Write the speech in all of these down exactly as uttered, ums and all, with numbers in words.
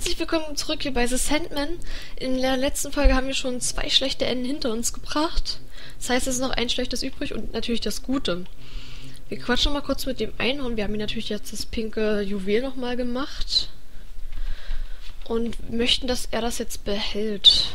Herzlich willkommen zurück hier bei The Sandman. In der letzten Folge haben wir schon zwei schlechte Enden hinter uns gebracht. Das heißt, es ist noch ein schlechtes übrig und natürlich das Gute. Wir quatschen mal kurz mit dem Einhorn. Wir haben hier natürlich jetzt das pinke Juwel nochmal gemacht. Und möchten, dass er das jetzt behält.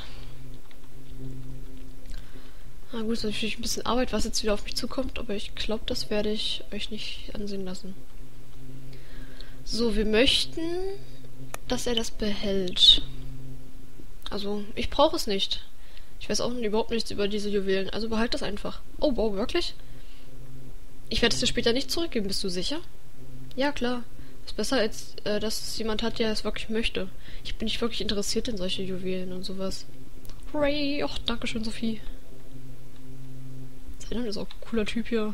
Na gut, ist natürlich ein bisschen Arbeit, was jetzt wieder auf mich zukommt, aber ich glaube, das werde ich euch nicht ansehen lassen. So, wir möchten, dass er das behält. Also, ich brauche es nicht. Ich weiß auch überhaupt nichts über diese Juwelen, also behalt das einfach. Oh, wow, wirklich? Ich werde es dir später nicht zurückgeben, bist du sicher? Ja, klar. Ist besser, als äh, dass es jemand hat, der es wirklich möchte. Ich bin nicht wirklich interessiert in solche Juwelen und sowas. Hooray! Och, dankeschön, Sophie. Zaidan ist auch ein cooler Typ hier.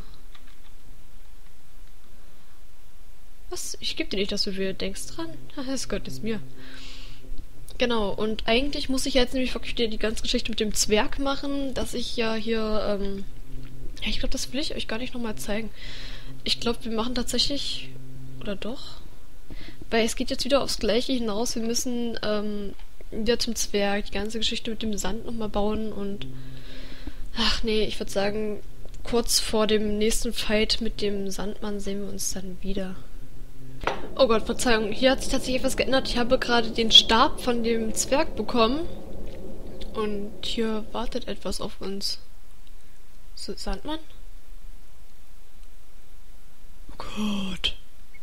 Was? Ich gebe dir nicht, dass du dir denkst dran. Das gehört jetzt mir. Genau, und eigentlich muss ich jetzt nämlich wirklich die ganze Geschichte mit dem Zwerg machen, dass ich ja hier, ähm... ja, ich glaube, das will ich euch gar nicht nochmal zeigen. Ich glaube, wir machen tatsächlich... Oder doch? Weil es geht jetzt wieder aufs Gleiche hinaus. Wir müssen, ähm, wieder zum Zwerg, die ganze Geschichte mit dem Sand nochmal bauen und... Ach nee, ich würde sagen, kurz vor dem nächsten Fight mit dem Sandmann sehen wir uns dann wieder. Oh Gott, Verzeihung, hier hat sich tatsächlich etwas geändert. Ich habe gerade den Stab von dem Zwerg bekommen. Und hier wartet etwas auf uns. So, Sandmann? Oh Gott.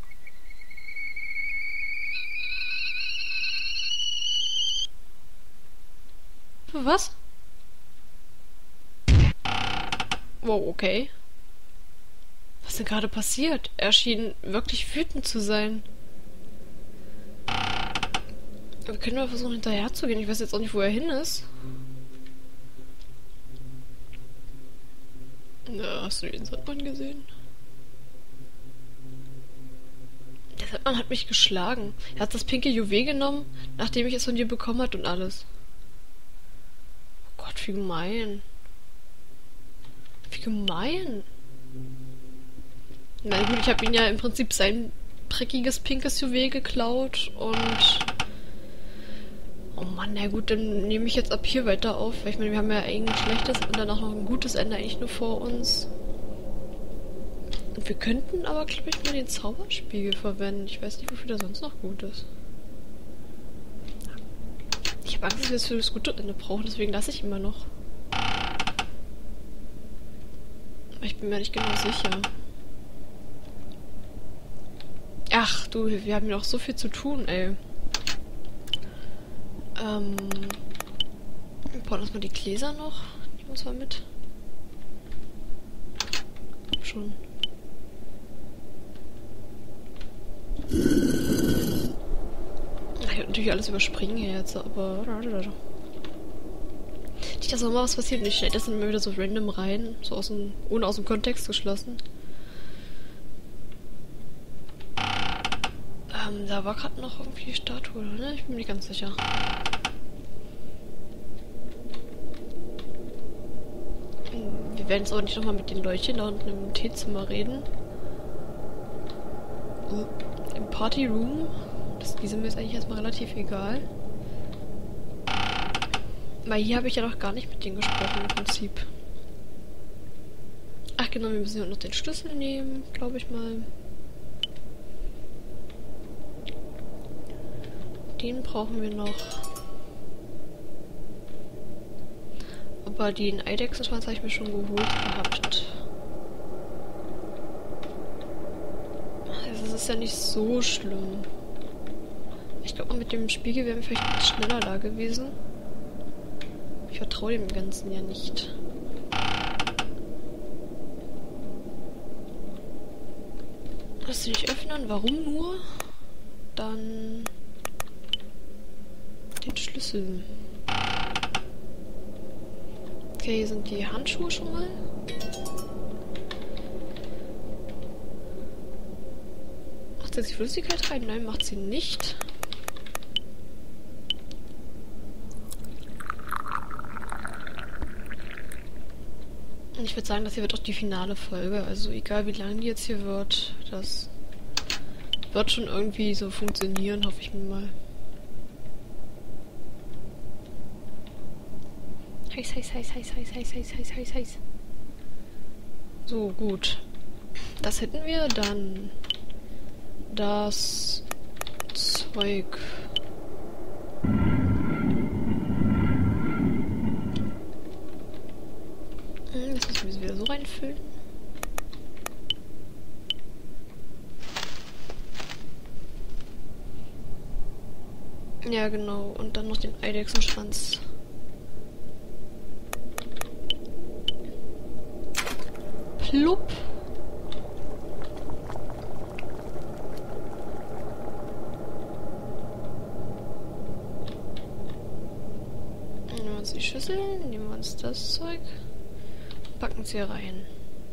Was? Wow, okay. Was denn gerade passiert? Er schien wirklich wütend zu sein. Wir können mal versuchen, hinterher zu gehen. Ich weiß jetzt auch nicht, wo er hin ist. Na, hast du den Sandmann gesehen? Der Sandmann hat mich geschlagen. Er hat das pinke Juwel genommen, nachdem ich es von dir bekommen hat und alles. Oh Gott, wie gemein. Wie gemein. Na gut, ich habe ihn ja im Prinzip sein dreckiges pinkes Juwel geklaut und... Oh Mann, na gut, dann nehme ich jetzt ab hier weiter auf, weil ich meine, wir haben ja eigentlich ein schlechtes und danach noch ein gutes Ende eigentlich nur vor uns. Und wir könnten aber, glaube ich, mal den Zauberspiegel verwenden. Ich weiß nicht, wofür der sonst noch gut ist. Ich habe Angst, dass wir es für das gute Ende brauchen, deswegen lasse ich immer noch. Aber ich bin mir nicht genau sicher. Ach du, wir haben ja noch so viel zu tun, ey. Ähm. Wir brauchen erstmal die Gläser noch. Nehmen wir uns mal mit. Schon. Ich hätte natürlich alles überspringen hier jetzt, aber. Nicht, dass auch mal was passiert und ich schneide das dann immer wieder so random rein. So aus dem. Ohne aus dem Kontext geschlossen. Ähm, da war gerade noch irgendwie die Statue, ne? Ich bin mir nicht ganz sicher. Wir werden jetzt aber nicht nochmal mit den Leutchen da unten im Teezimmer reden. Im Party Room. Das, die sind mir jetzt eigentlich erstmal relativ egal. Weil hier habe ich ja noch gar nicht mit denen gesprochen im Prinzip. Ach genau, wir müssen ja noch den Schlüssel nehmen, glaube ich mal. Den brauchen wir noch. Aber den Eidechsenschwanz habe ich mir schon geholt gehabt. Also es ist ja nicht so schlimm. Ich glaube, mit dem Spiegel wären wir vielleicht ein bisschen schneller da gewesen. Ich vertraue dem Ganzen ja nicht. Lass du nicht öffnen? Warum nur? Dann... den Schlüssel. Okay, hier sind die Handschuhe schon mal. Macht sie jetzt die Flüssigkeit rein? Nein, macht sie nicht. Und ich würde sagen, das hier wird auch die finale Folge. Also egal wie lang die jetzt hier wird, das wird schon irgendwie so funktionieren, hoffe ich mir mal. Heiß, heiß, heiß, heiß, heiß, heiß, heiß, heiß, heiß, heiß. So, gut. Das hätten wir dann. Das Zeug. Das müssen wir wieder so reinfüllen. Ja, genau. Und dann noch den Eidechsenschwanz. Plupp. Nehmen wir uns die Schüssel, nehmen wir uns das Zeug, packen es hier rein.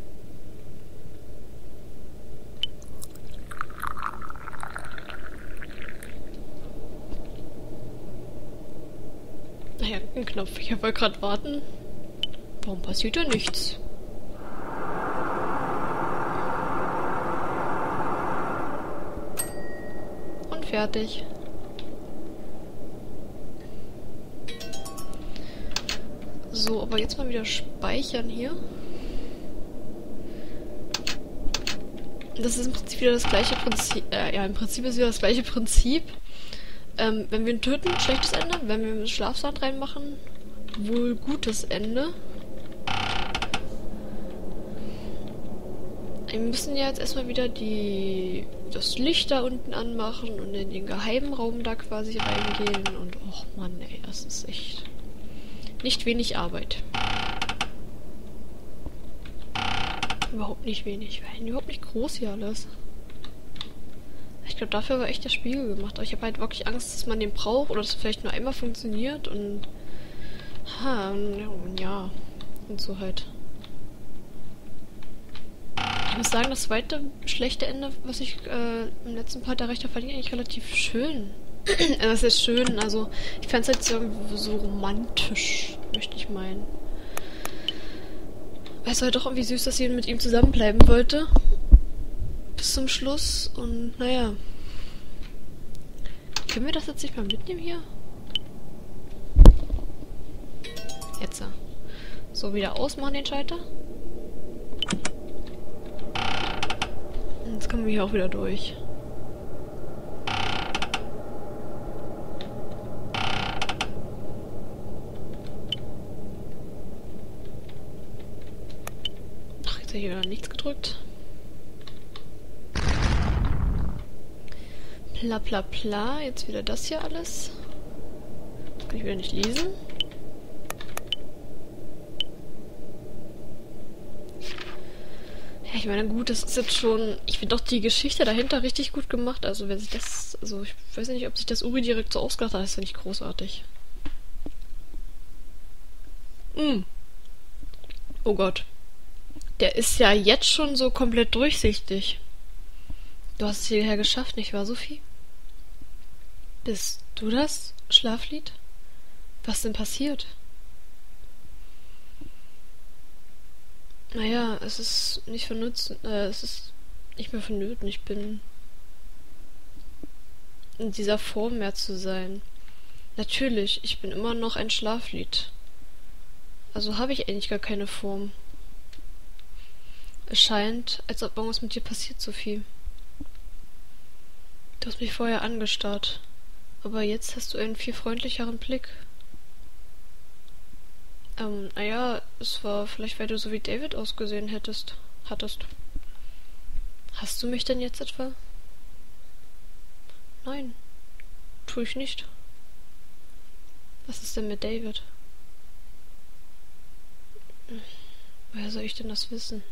Naja, ein Knopf. Ich wollte gerade warten. Warum passiert da nichts? Und fertig. So, aber jetzt mal wieder speichern hier. Das ist im Prinzip wieder das gleiche Prinzip. Äh, ja, im Prinzip ist wieder das gleiche Prinzip. Ähm, wenn wir ihn töten, schlechtes Ende. Wenn wir Schlafsand reinmachen, wohl gutes Ende. Wir müssen ja jetzt erstmal wieder die das Licht da unten anmachen und in den geheimen Raum da quasi reingehen. Und och Mann, ey, das ist echt nicht wenig Arbeit. Überhaupt nicht wenig. Überhaupt nicht groß hier alles. Ich glaube, dafür war echt der Spiegel gemacht. Aber ich habe halt wirklich Angst, dass man den braucht oder dass es vielleicht nur einmal funktioniert und ha, und ja. Und so halt. Ich muss sagen, das zweite schlechte Ende, was ich äh, im letzten Part erreicht habe, fand ich eigentlich relativ schön. Das ist schön, also ich fand es halt so, so romantisch, möchte ich meinen. Es war halt doch irgendwie süß, dass sie mit ihm zusammenbleiben wollte. Bis zum Schluss und naja. Können wir das jetzt nicht mal mitnehmen hier? Jetzt. So, wieder ausmachen den Schalter. Und jetzt kommen wir hier auch wieder durch. Ach, jetzt habe ich wieder nichts gedrückt. Bla bla bla, jetzt wieder das hier alles. Das kann ich wieder nicht lesen. Ja, ich meine, gut, das ist jetzt schon... Ich finde doch die Geschichte dahinter richtig gut gemacht. Also, wenn sich das... Also, ich weiß ja nicht, ob sich das Uri direkt so ausgedacht hat. Das finde ich großartig. Mm. Oh Gott. Der ist ja jetzt schon so komplett durchsichtig. Du hast es hierher geschafft, nicht wahr, Sophie? Bist du das, Schlaflied? Was denn passiert? Naja, es ist nicht vernünftig, äh, es ist nicht mehr vonnöten. Ich bin in dieser Form mehr zu sein. Natürlich, ich bin immer noch ein Schlaflied. Also habe ich eigentlich gar keine Form. Es scheint, als ob irgendwas mit dir passiert, Sophie. Du hast mich vorher angestarrt. Aber jetzt hast du einen viel freundlicheren Blick. Ähm, naja, es war vielleicht, weil du so wie David ausgesehen hättest. Hattest. Hast du mich denn jetzt etwa? Nein. Tue ich nicht. Was ist denn mit David? Woher soll ich denn das wissen?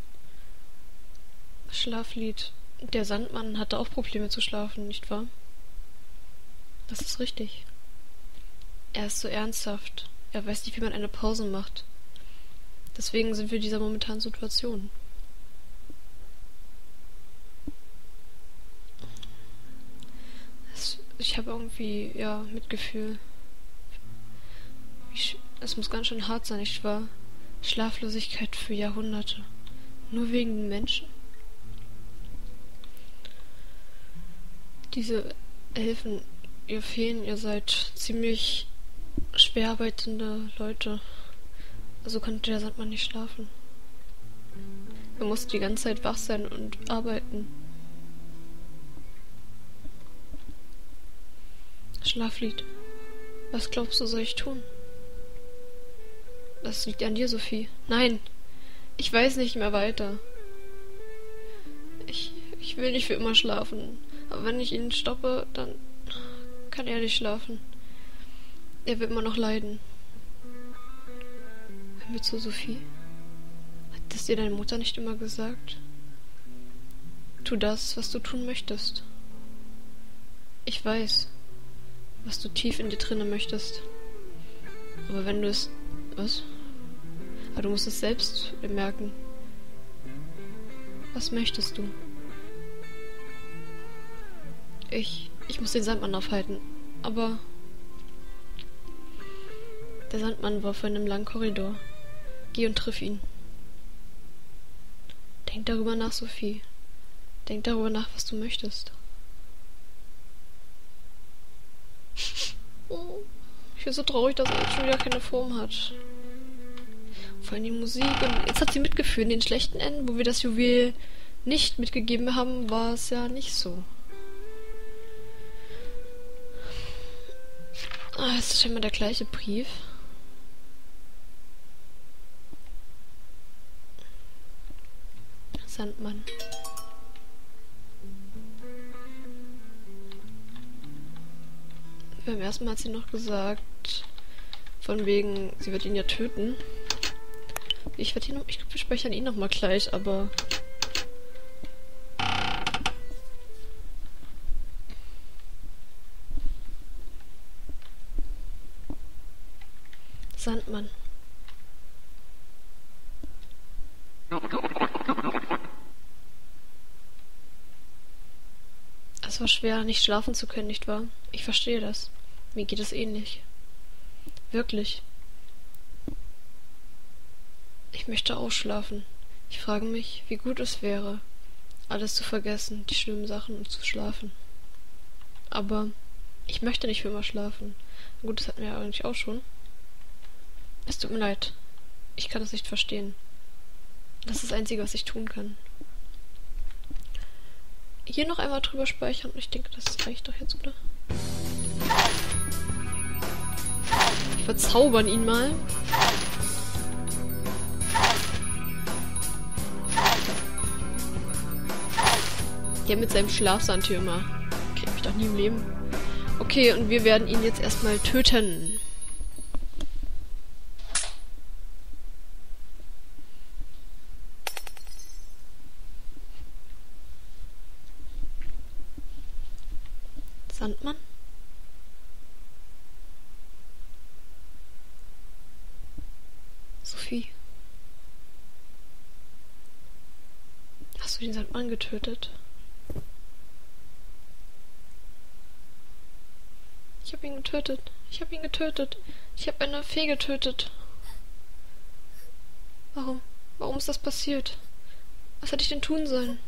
Schlaflied. Der Sandmann hatte auch Probleme zu schlafen, nicht wahr? Das ist richtig. Er ist so ernsthaft. Er weiß nicht, wie man eine Pause macht. Deswegen sind wir in dieser momentanen Situation. Es, ich habe irgendwie, ja, Mitgefühl. Ich, es muss ganz schön hart sein, nicht wahr? Schlaflosigkeit für Jahrhunderte. Nur wegen den Menschen? Diese Elfen, ihr Feen, ihr seid ziemlich schwer arbeitende Leute. So konnte der Sandmann nicht schlafen. Er musste die ganze Zeit wach sein und arbeiten. Schlaflied. Was glaubst du, soll ich tun? Das liegt an dir, Sophie. Nein, ich weiß nicht mehr weiter. Ich, ich will nicht für immer schlafen. Aber wenn ich ihn stoppe, dann kann er nicht schlafen. Er wird immer noch leiden. Hör mir zu, Sophie. Hat das dir deine Mutter nicht immer gesagt? Tu das, was du tun möchtest. Ich weiß, was du tief in dir drinnen möchtest. Aber wenn du es... Was? Aber du musst es selbst bemerken. Was möchtest du? Ich... Ich muss den Sandmann aufhalten. Aber... Der Sandmann war vor einem langen Korridor. Geh und triff ihn. Denk darüber nach, Sophie. Denk darüber nach, was du möchtest. Oh, ich bin so traurig, dass er jetzt schon wieder keine Form hat. Vor allem die Musik. Und jetzt hat sie mitgeführt. In den schlechten Enden, wo wir das Juwel nicht mitgegeben haben, war es ja nicht so. Ah, es ist scheinbar der gleiche Brief. Sandmann. Beim ersten Mal hat sie noch gesagt, von wegen, sie wird ihn ja töten. Ich werde ihn noch, ich glaube, wir speichern ihn noch mal gleich, aber... Sandmann. Es war schwer, nicht schlafen zu können, nicht wahr? Ich verstehe das. Mir geht es ähnlich. Wirklich. Ich möchte ausschlafen. Ich frage mich, wie gut es wäre, alles zu vergessen, die schlimmen Sachen und zu schlafen. Aber ich möchte nicht für immer schlafen. Gut, das hatten wir ja eigentlich auch schon. Es tut mir leid. Ich kann das nicht verstehen. Das ist das Einzige, was ich tun kann. Hier noch einmal drüber speichern. Ich denke, das reicht doch jetzt, oder? Wir verzaubern ihn mal. Der mit seinem Schlafsandtürmer. Kriegt mich doch nie im Leben. Okay, und wir werden ihn jetzt erstmal töten. Sandmann? Sophie? Hast du den Sandmann getötet? Ich habe ihn getötet. Ich habe ihn getötet. Ich habe eine Fee getötet. Warum? Warum ist das passiert? Was hätte ich denn tun sollen?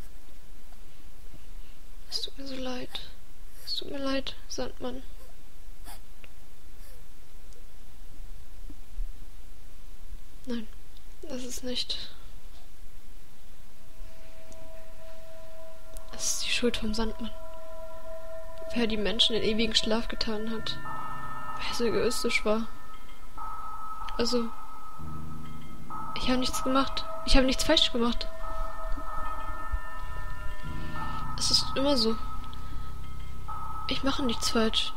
Es tut mir so leid. Es tut mir leid, Sandmann. Nein, das ist nicht... Das ist die Schuld vom Sandmann. Wer die Menschen in ewigen Schlaf getan hat. Wer so egoistisch war. Also... Ich habe nichts gemacht. Ich habe nichts falsch gemacht. Es ist immer so. Ich mache nichts falsch.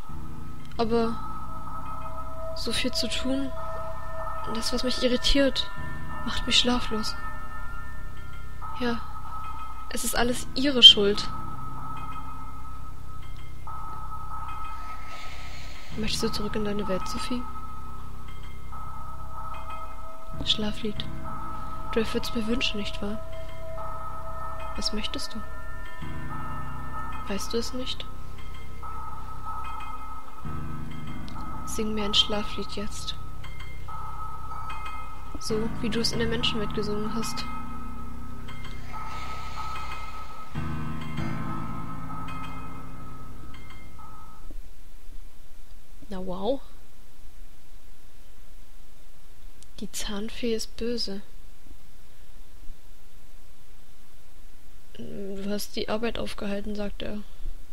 Aber so viel zu tun, das, was mich irritiert, macht mich schlaflos. Ja, es ist alles ihre Schuld. Möchtest du zurück in deine Welt, Sophie? Schlaflied. Du erfüllst mir Wünsche, nicht wahr? Was möchtest du? Weißt du es nicht? Sing mir ein Schlaflied jetzt. So, wie du es in der Menschenwelt gesungen hast. Na wow. Die Zahnfee ist böse. Du hast die Arbeit aufgehalten, sagt er.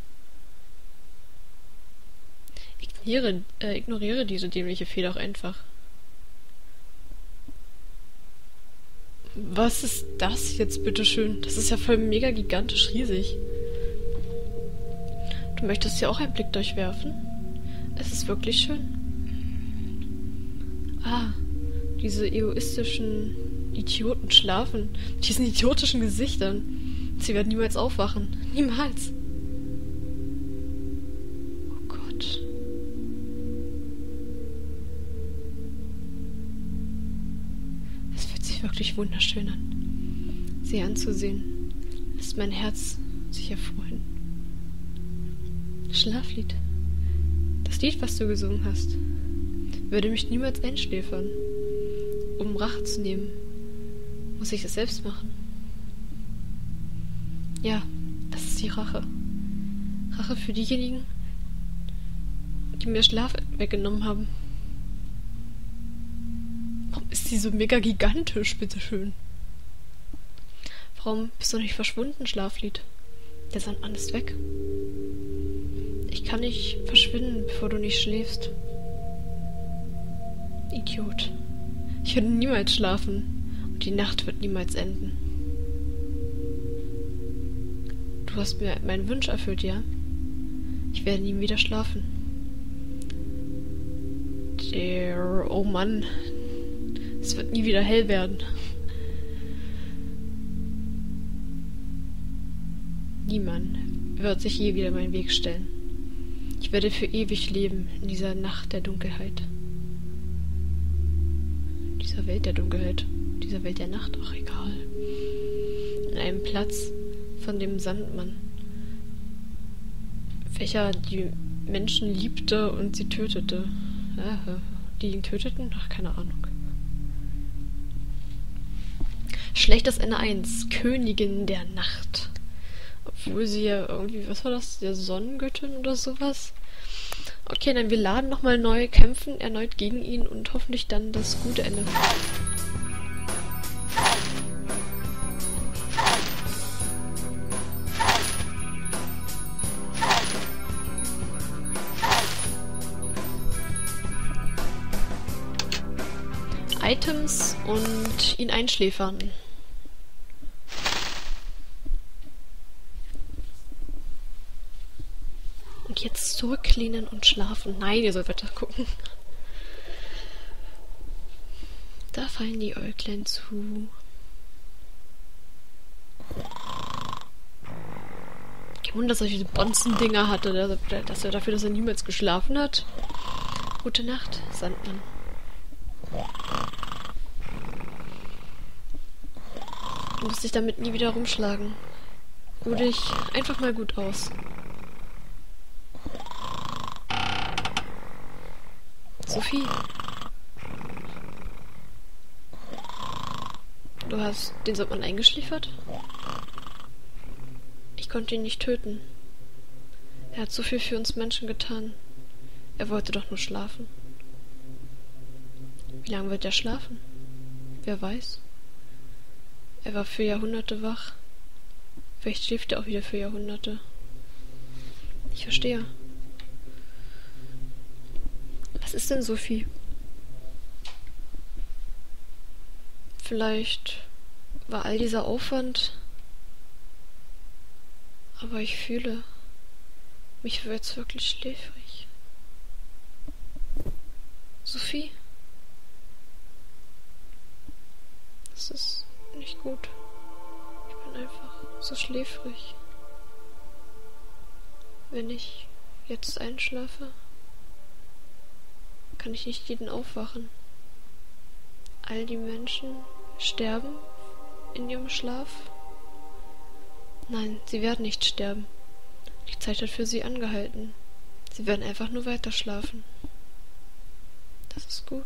Ignoriere, äh, ignoriere diese dämliche Fee doch einfach. Was ist das jetzt, bitteschön? Das ist ja voll mega gigantisch riesig. Du möchtest ja auch einen Blick durchwerfen? Es ist wirklich schön. Ah, diese egoistischen Idioten schlafen. Mit diesen idiotischen Gesichtern. Sie werden niemals aufwachen. Niemals. Oh Gott. Es fühlt sich wirklich wunderschön an, sie anzusehen. Lässt mein Herz sich erfreuen. Schlaflied. Das Lied, was du gesungen hast, würde mich niemals einschläfern. Um Rache zu nehmen, muss ich es selbst machen. Ja, das ist die Rache. Rache für diejenigen, die mir Schlaf weggenommen haben. Warum ist sie so mega gigantisch, bitteschön? Warum bist du nicht verschwunden, Schlaflied? Der Sandmann ist weg. Ich kann nicht verschwinden, bevor du nicht schläfst. Idiot. Ich werde niemals schlafen und die Nacht wird niemals enden. Du hast mir meinen Wunsch erfüllt, ja? Ich werde nie wieder schlafen. Der... Oh Mann. Es wird nie wieder hell werden. Niemand wird sich je wieder meinen Weg stellen. Ich werde für ewig leben in dieser Nacht der Dunkelheit. Dieser Welt der Dunkelheit. Dieser Welt der Nacht. Ach, egal. In einem Platz von dem Sandmann, welcher die Menschen liebte und sie tötete. Äh, die ihn töteten? Ach, keine Ahnung. Schlechtes Ende eins. Königin der Nacht. Obwohl sie ja irgendwie, was war das? Der Sonnengöttin oder sowas? Okay, dann wir laden nochmal neu, kämpfen erneut gegen ihn und hoffentlich dann das gute Ende. Items und ihn einschläfern. Und jetzt zurücklehnen und schlafen. Nein, ihr sollt weiter gucken. Da fallen die Äuglein zu. Kein Wunder, dass er diese Bonzen-Dinger hatte, dass er dafür, dass er niemals geschlafen hat. Gute Nacht, Sandmann. Du musst dich damit nie wieder rumschlagen. Ruh dich einfach mal gut aus. Sophie. Du hast den Sandmann eingeschläfert? Ich konnte ihn nicht töten. Er hat so viel für uns Menschen getan. Er wollte doch nur schlafen. Wie lange wird er schlafen? Wer weiß. Er war für Jahrhunderte wach. Vielleicht schläft er auch wieder für Jahrhunderte. Ich verstehe. Was ist denn Sophie? Vielleicht war all dieser Aufwand, aber ich fühle, mich wird's wirklich schläfrig. Sophie? Das ist nicht gut. Ich bin einfach so schläfrig. Wenn ich jetzt einschlafe, kann ich nicht jeden aufwachen. All die Menschen sterben in ihrem Schlaf. Nein, sie werden nicht sterben. Die Zeit hat für sie angehalten. Sie werden einfach nur weiter schlafen. Das ist gut.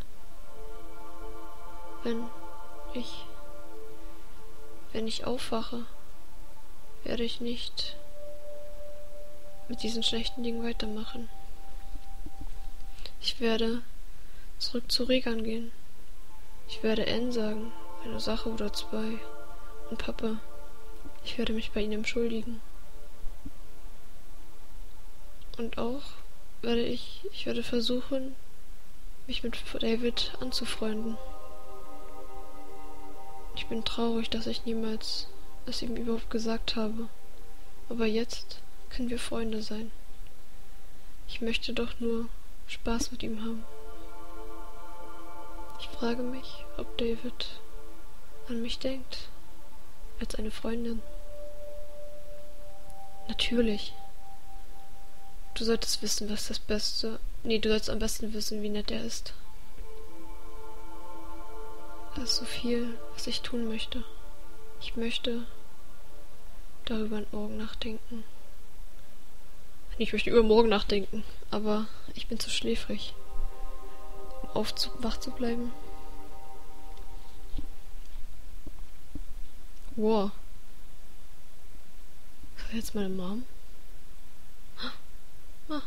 Wenn ich, wenn ich aufwache, werde ich nicht mit diesen schlechten Dingen weitermachen. Ich werde zurück zu Regan gehen. Ich werde Anne sagen, eine Sache oder zwei. Und Papa, ich werde mich bei Ihnen entschuldigen. Und auch werde ich, ich werde versuchen, mich mit David anzufreunden. Ich bin traurig, dass ich niemals es ihm überhaupt gesagt habe. Aber jetzt können wir Freunde sein. Ich möchte doch nur Spaß mit ihm haben. Ich frage mich, ob David an mich denkt, als eine Freundin. Natürlich. Du solltest wissen, was das Beste... Nee, du solltest am besten wissen, wie nett er ist. Da ist so viel, was ich tun möchte. Ich möchte darüber morgen nachdenken. Ich möchte über morgen nachdenken, aber ich bin zu schläfrig, um aufzu wach zu bleiben. Wow. Ist das jetzt meine Mom? Ah.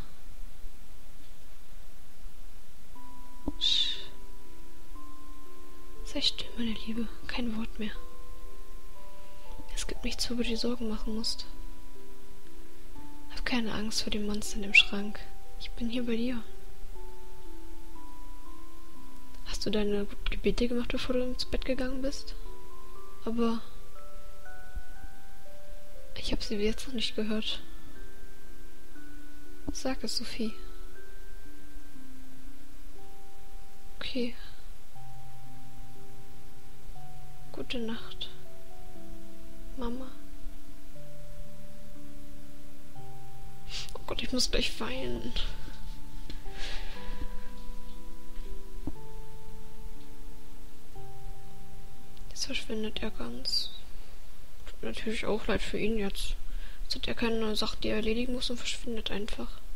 Sei still, meine Liebe. Kein Wort mehr. Es gibt nichts, worüber du dir Sorgen machen musst. Hab keine Angst vor dem Monster in dem Schrank. Ich bin hier bei dir. Hast du deine Gebete gemacht, bevor du ins Bett gegangen bist? Aber ich habe sie jetzt noch nicht gehört. Sag es, Sophie. Okay. Gute Nacht, Mama. Oh Gott, ich muss gleich weinen. Jetzt verschwindet er ganz. Tut mir natürlich auch leid für ihn jetzt. Jetzt hat er keine Sache, die er erledigen muss und verschwindet einfach.